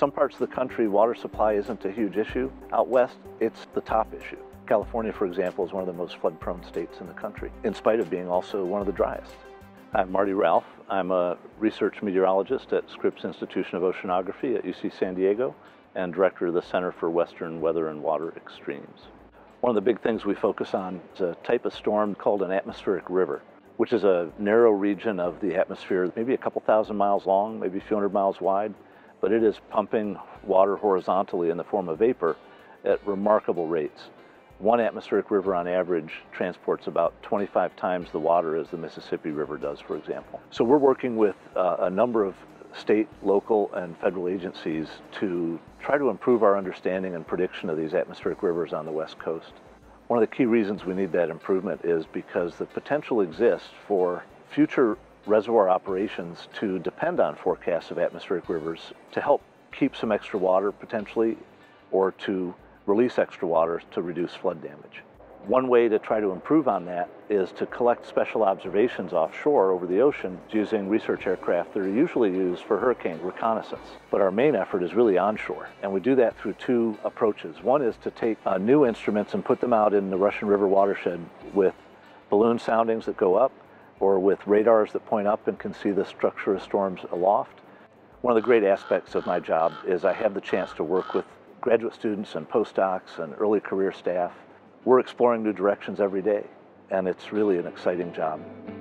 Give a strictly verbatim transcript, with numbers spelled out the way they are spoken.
Some parts of the country, water supply isn't a huge issue. Out west, it's the top issue. California, for example, is one of the most flood-prone states in the country, in spite of being also one of the driest. I'm Marty Ralph. I'm a research meteorologist at Scripps Institution of Oceanography at U C San Diego and director of the Center for Western Weather and Water Extremes. One of the big things we focus on is a type of storm called an atmospheric river, which is a narrow region of the atmosphere, maybe a couple thousand miles long, maybe a few hundred miles wide, but it is pumping water horizontally in the form of vapor at remarkable rates. One atmospheric river on average transports about twenty-five times the water as the Mississippi River does, for example. So we're working with uh, a number of state, local, and federal agencies to try to improve our understanding and prediction of these atmospheric rivers on the West Coast. One of the key reasons we need that improvement is because the potential exists for future reservoir operations to depend on forecasts of atmospheric rivers to help keep some extra water potentially, or to release extra water to reduce flood damage. One way to try to improve on that is to collect special observations offshore over the ocean using research aircraft that are usually used for hurricane reconnaissance. But our main effort is really onshore, and we do that through two approaches. One is to take uh, new instruments and put them out in the Russian River watershed with balloon soundings that go up, or with radars that point up and can see the structure of storms aloft. One of the great aspects of my job is I have the chance to work with graduate students and postdocs and early career staff. We're exploring new directions every day, and it's really an exciting job.